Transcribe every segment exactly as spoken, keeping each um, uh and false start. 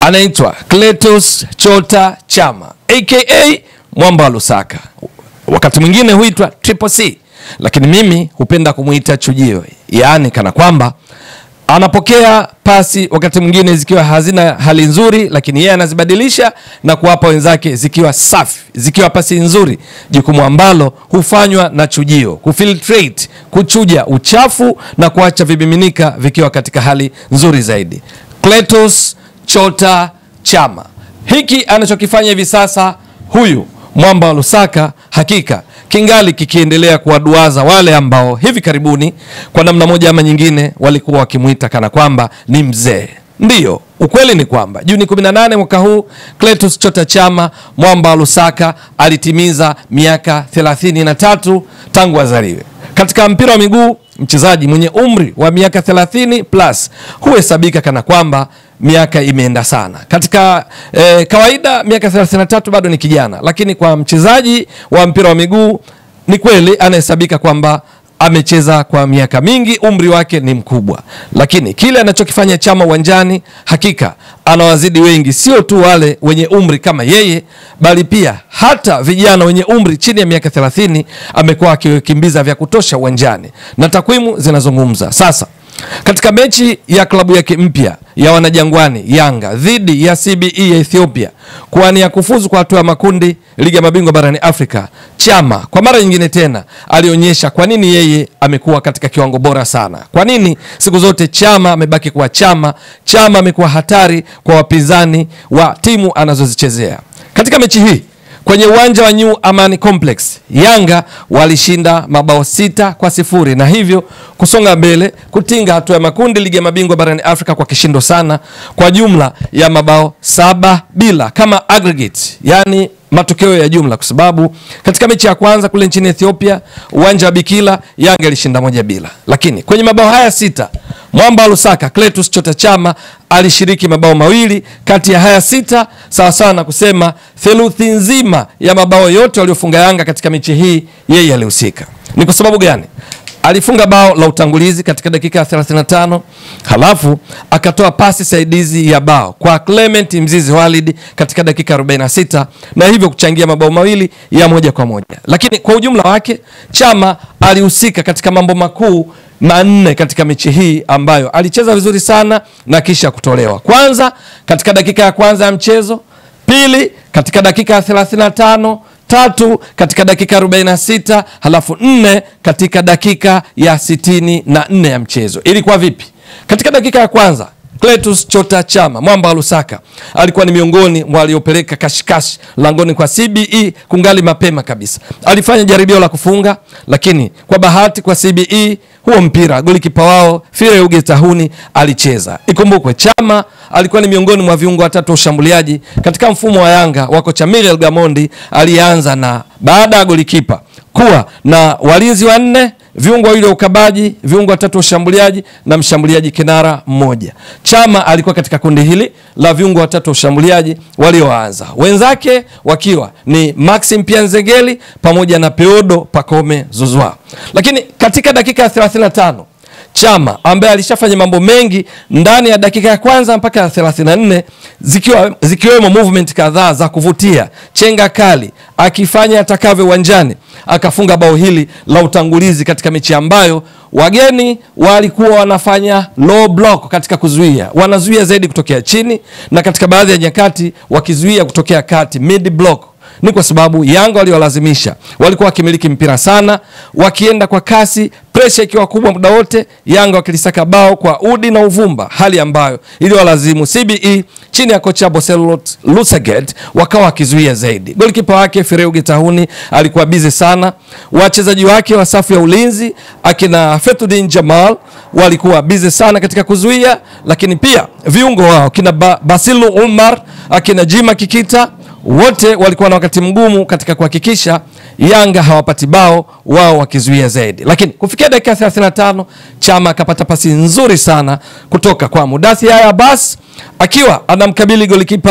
anaitwa Clatous Chota Chama aka Mwamba wa Lusaka. Wakati mwingine huitwa Triple C, lakini mimi hupenda kumuita Chujio, yaani kana kwamba anapokea pasi wakati mwingine zikiwa hazina hali nzuri, lakini yeye anazibadilisha na kuwapa wenzake zikiwa safi, zikiwa pasi nzuri, jukumu ambalo hufanywa na Chujio, kufiltrate, kuchuja uchafu na kuacha vibiminika vikiwa katika hali nzuri zaidi. Clatous Chota Chama, hiki anachokifanya hivi sasa huyu Mwamba wa Lusaka hakika kingali kikiendelea kuwaduaza wale ambao hivi karibuni kwa namna moja ama nyingine walikuwa wakimuita kana kwamba ni mzee. Ndiyo, ukweli ni kwamba Juni kumi na nane mwaka huu Clatous Chota Chama Mwamba wa Lusaka alitimiza miaka thelathini na tatu tangu azaliwe. Katika mpira wa miguu, mchezaji mwenye umri wa miaka thelathini plus huhesabika kana kwamba miaka imeenda sana. Katika eh, kawaida miaka thelathini na tatu bado ni kijana, lakini kwa mchezaji wa mpira wa miguu ni kweli anahesabika kwamba amecheza kwa miaka mingi, umri wake ni mkubwa. Lakini kile anachokifanya Chama uwanjani hakika anawazidi wengi, sio tu wale wenye umri kama yeye, bali pia hata vijana wenye umri chini ya miaka thelathini amekuwa akikimbiza vya kutosha uwanjani na takwimu zinazungumza. Sasa katika mechi ya klabu yake mpya ya Wanajangwani Yanga dhidi ya C B E ya Ethiopia kwani ya kufuzu kwa hatua ya makundi ligi ya mabingwa barani Afrika, Chama kwa mara nyingine tena alionyesha kwa nini yeye amekuwa katika kiwango bora sana. Kwa nini siku zote Chama amebaki kuwa Chama. Chama amekuwa hatari kwa wapinzani wa timu anazozichezea. Katika mechi hii kwenye uwanja wa New Amani Complex, Yanga walishinda mabao sita kwa sifuri na hivyo kusonga mbele kutinga hatua ya makundi ligi ya mabingwa barani Afrika kwa kishindo sana, kwa jumla ya mabao saba bila kama aggregate, yani matokeo ya jumla, kwa sababu katika mechi ya kwanza kule nchini Ethiopia uwanja wa Bikila Yanga ilishinda moja bila. Lakini kwenye mabao haya sita Mwamba wa Lusaka Clatous Chota Chama alishiriki mabao mawili kati ya haya sita, sawa sawa na kusema theluthi nzima ya mabao yote waliofunga Yanga katika mechi hii yeye alihusika. Ni kwa sababu gani? Alifunga bao la utangulizi katika dakika ya thelathini na tano, halafu akatoa pasi saidizi ya bao kwa Clement Mzizi Walid katika dakika arobaini na sita na hivyo kuchangia mabao mawili ya moja kwa moja. Lakini kwa ujumla wake Chama alihusika katika mambo makuu manne katika mechi hii ambayo alicheza vizuri sana na kisha kutolewa. Kwanza katika dakika ya kwanza ya mchezo, pili katika dakika ya thelathini na tano, tatu katika dakika arobaini na sita, halafu nne katika dakika ya sitini na nne ya mchezo. Ilikuwa vipi? Katika dakika ya kwanza Clatous Chota Chama Mwamba wa Lusaka alikuwa ni miongoni mwa waliopeleka kashikashi langoni kwa C B E kungali mapema kabisa. Alifanya jaribio la kufunga, lakini kwa bahati kwa C B E huo mpira golikipa wao Fireuge Tahuni alicheza. Ikumbukwe Chama alikuwa ni miongoni mwa viungo watatu wa ushambuliaji katika mfumo wa Yanga wako cha Miguel Gamondi. Alianza na baada ya golikipa kuwa na walinzi wanne, viungo wawili wa ukabaji, viungo watatu wa ushambuliaji na mshambuliaji kinara mmoja. Chama alikuwa katika kundi hili la viungo watatu wa ushambuliaji walioanza, wenzake wakiwa ni Maxim Pianzegeli pamoja na Peodo Pacome Zouzoua. Lakini katika dakika ya thelathini na tano Chama ambaye alishafanya mambo mengi ndani ya dakika ya kwanza mpaka ya thelathini na nne, zikiwa zikiwemo movement kadhaa za kuvutia, chenga kali, akifanya atakavyo uwanjani, akafunga bao hili la utangulizi katika mechi ambayo wageni walikuwa wanafanya low block katika kuzuia, wanazuia zaidi kutokea chini na katika baadhi ya nyakati wakizuia kutokea kati, mid block. Ni kwa sababu Yanga waliolazimisha, walikuwa wakimiliki mpira sana, wakienda kwa kasi, pressure ikiwa kubwa muda wote, Yanga wakilisaka bao kwa udi na uvumba, hali ambayo iliwalazimu C B E chini ya kocha Boselot Lusaget wakawa wakizuia zaidi. Golikipa wake Fireuge Tahuni alikuwa busy sana, wachezaji wake wa safu ya ulinzi akina Fetudin Jamal walikuwa busy sana katika kuzuia, lakini pia viungo wao kina ba Basilu Umar, akina Jima Kikita, wote walikuwa na wakati mgumu katika kuhakikisha Yanga hawapati bao, wao wakizuia zaidi. Lakini kufikia dakika thelathini na tano Chama akapata pasi nzuri sana kutoka kwa Mudathir Abbas akiwa anamkabili golikipa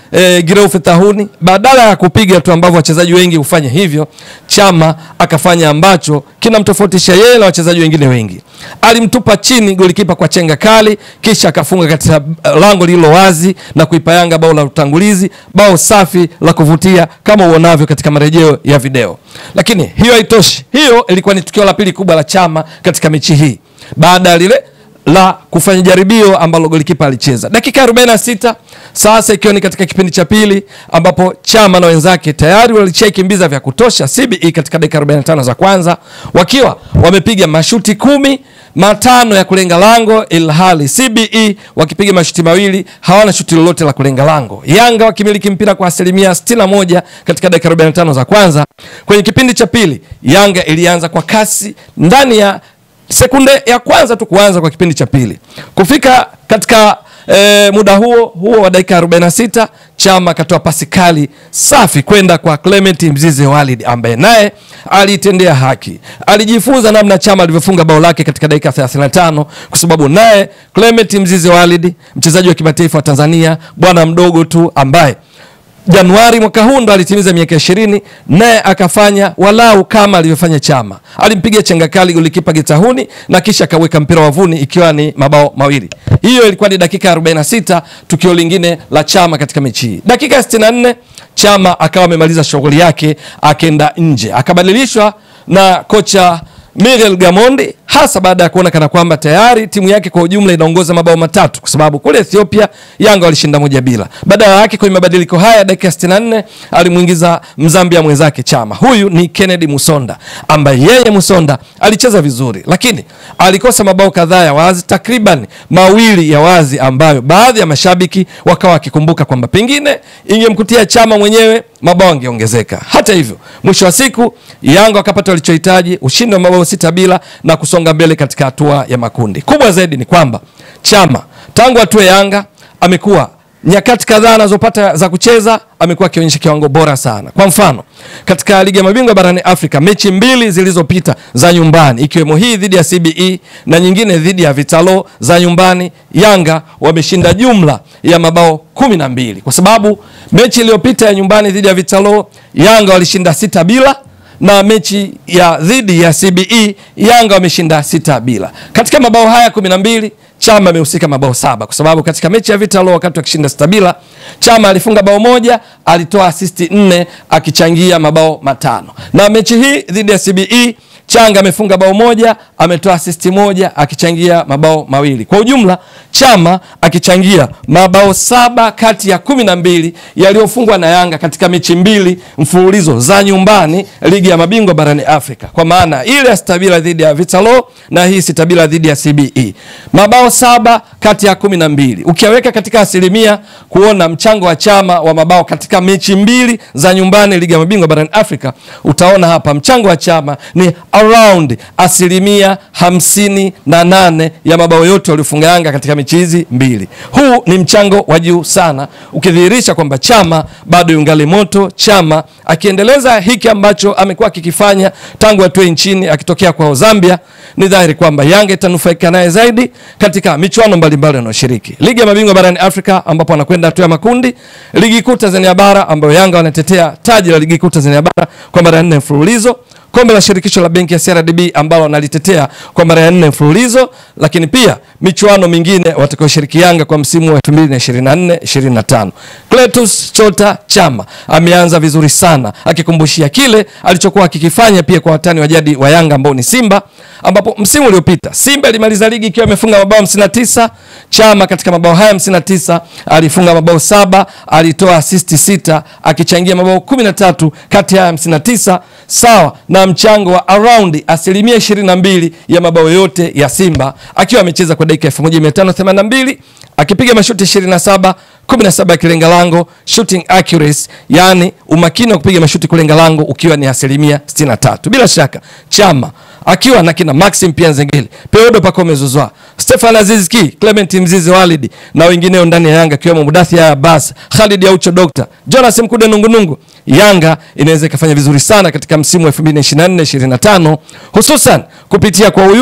e, Gireu Fethahuni, badala ya kupiga tu ambavyo wachezaji wengi hufanya hivyo, Chama akafanya ambacho kinamtofautisha yeye na wachezaji wengine wengi. Alimtupa chini golikipa kwa chenga kali, kisha akafunga katika lango lililo wazi na kuipa Yanga bao la utangulizi, bao safi la kuvutia kama uonavyo katika marejeo ya video. Lakini hiyo haitoshi. Hiyo ilikuwa ni tukio la pili kubwa la Chama katika mechi hii, baada ya lile la kufanya jaribio ambalo golikipa alicheza. Dakika arobaini na sita sasa, ikiwa ni katika kipindi cha pili, ambapo Chama na wenzake tayari walichakimbiza vya kutosha C B E katika dakika arobaini na tano za kwanza, wakiwa wamepiga mashuti kumi, matano ya kulenga lango, ilhali C B E wakipiga mashuti mawili, hawana shuti lolote la kulenga lango. Yanga wakimiliki mpira kwa asilimia sitini na moja katika dakika arobaini na tano za kwanza. Kwenye kipindi cha pili, Yanga ilianza kwa kasi ndani ya sekunde ya kwanza tu kuanza kwa kipindi cha pili. Kufika katika e, muda huo huo wa dakika arobaini na sita, Chama katoa pasi kali safi kwenda kwa Clement Mzize Walid, ambaye naye alitendea haki. Alijifunza namna Chama alivyofunga bao lake katika dakika thelathini na tano, kwa sababu naye Clement Mzize Walid, mchezaji wa kimataifa wa Tanzania, bwana mdogo tu ambaye Januari mwaka huu ndo alitimiza miaka ishirini, naye akafanya walau kama alivyofanya Chama. Alimpiga chenga kali golikipa Getahuni na kisha akaweka mpira wavuni, ikiwa ni mabao mawili. Hiyo ilikuwa ni dakika arobaini na sita, tukio lingine la Chama katika mechi hii. Dakika sitini na nne, Chama akawa amemaliza shughuli yake, akaenda nje, akabadilishwa na kocha Miguel Gamondi, hasa baada ya kuona kana kwamba tayari timu yake kwa ujumla inaongoza mabao matatu, kwa sababu kule Ethiopia Yanga walishinda moja bila. Badala yake kwa mabadiliko haya dakika sitini na nne alimuingiza Mzambia mwenzake Chama. Huyu ni Kennedy Musonda, ambaye yeye Musonda alicheza vizuri, lakini alikosa mabao kadhaa ya wazi, takriban mawili ya wazi, ambayo baadhi ya mashabiki wakawa wakikumbuka kwamba pengine ingemkutia Chama mwenyewe mabao angeongezeka. Hata hivyo, mwisho wa siku Yanga wakapata walichohitaji, ushindi wa mabao sita bila, na kusonga mbele katika hatua ya makundi. Kubwa zaidi ni kwamba Chama tangu atue Yanga amekuwa nyakati kadhaa anazopata za kucheza amekuwa akionyesha kiwango bora sana. Kwa mfano, katika ligi ya mabingwa barani Afrika, mechi mbili zilizopita za nyumbani, ikiwemo hii dhidi ya C B E na nyingine dhidi ya Vitalo za nyumbani, Yanga wameshinda jumla ya mabao kumi na mbili. Kwa sababu mechi iliyopita ya nyumbani dhidi ya Vitalo, Yanga walishinda sita bila, na mechi ya dhidi ya C B E Yanga wameshinda sita bila. Katika mabao haya kumi na mbili, Chama amehusika mabao saba, kwa sababu katika mechi ya Vitalo wakati wakishinda sita bila, Chama alifunga bao moja, alitoa assist nne, akichangia mabao matano. Na mechi hii dhidi ya C B E, Changa amefunga bao moja, ametoa assist moja, akichangia mabao mawili. Kwa ujumla Chama akichangia mabao saba kati ya kumi na mbili yaliyofungwa na Yanga katika mechi mbili mfululizo za nyumbani ligi ya mabingwa barani Afrika. Kwa maana ile ya stabila dhidi ya Vitalo na hii stabila dhidi ya C B E. Mabao saba kati ya kumi na mbili. Ukiweka katika asilimia kuona mchango wa Chama wa mabao katika mechi mbili za nyumbani ligi ya mabingwa barani Afrika, utaona hapa mchango wa Chama ni around asilimia hamsini na nane ya mabao yote waliofunga Yanga katika mechi hizi mbili. Huu ni mchango wa juu sana, ukidhihirisha kwamba Chama bado yungali moto. Chama akiendeleza hiki ambacho amekuwa akikifanya tangu atoe nchini akitokea kwa Zambia, ni dhahiri kwamba Yanga itanufaika naye zaidi katika michuano mbalimbali anayoshiriki. Ligi ya mabingwa barani Afrika ambapo anakwenda hatua ya makundi, ligi kuu Tanzania bara ambayo Yanga wanatetea taji la ligi kuu Tanzania bara kwa mara nne mfululizo, kombe la shirikisho la benki ya C R D B ambalo analitetea kwa mara ya nne mfululizo, lakini pia michuano mingine watakayoshiriki Yanga kwa msimu wa elfu mbili na ishirini na nne ishirini na tano. Clatous Chota Chama ameanza vizuri sana, akikumbushia kile alichokuwa akikifanya pia kwa watani wa jadi wa Yanga ambao ni Simba, ambapo msimu uliopita Simba ilimaliza ligi ikiwa imefunga mabao hamsini na tisa. Chama katika mabao haya hamsini na tisa alifunga mabao saba, alitoa assist sita, akichangia mabao kumi na tatu kati ya hamsini na tisa, sawa na mchango wa around asilimia ishirini na mbili ya mabao yote ya Simba, akiwa amecheza kwa dakika elfu moja mia tano themanini na mbili, akipiga mashuti ishirini na saba, kumi na saba kilenga lango, shooting accuracy, yani umakini wa kupiga mashuti kulenga lango ukiwa ni asilimia sitini na tatu. Bila shaka Chama akiwa na kina Maxim Pianzengeli, Peodo Pacome Zouzoua, Stefan Aziz Ki, Clement Mzize Walid na wengineo ndani ya Yanga kiwemo Mudathia Abbas, Khalid Aucho Doctor, Jonas Mkude Nungunungu, Yanga inaweza ikafanya vizuri sana katika msimu wa elfu mbili na ishirini na nne ishirini na tano, hususan kupitia kwa huyu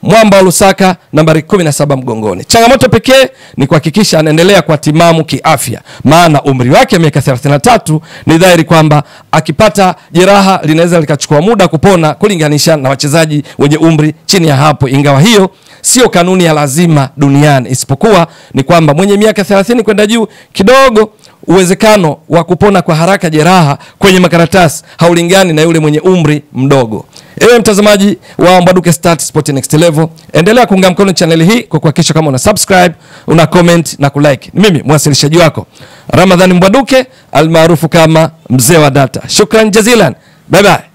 Mwamba wa Lusaka nambari kumi na saba mgongoni. Changamoto pekee ni kuhakikisha anaendelea kwa timamu kiafya, maana umri wake miaka thelathini na tatu ni dhahiri kwamba akipata jeraha linaweza likachukua muda kupona kulinganisha na wachezaji wenye umri chini ya hapo, ingawa hiyo sio kanuni ya lazima duniani, isipokuwa ni kwamba mwenye miaka thelathini kwenda juu kidogo uwezekano wa kupona kwa haraka jeraha kwenye makaratasi haulingani na yule mwenye umri mdogo. Ewe mtazamaji wa Mbwaduke Stats Sport Next Level, endelea kuunga mkono channel hii kwa kuhakikisha kama una subscribe, una comment na kulike. Mimi mwasilishaji wako Ramadhani Mbwaduke almaarufu kama Mzee wa Data. Shukran jazilan. Bye bye.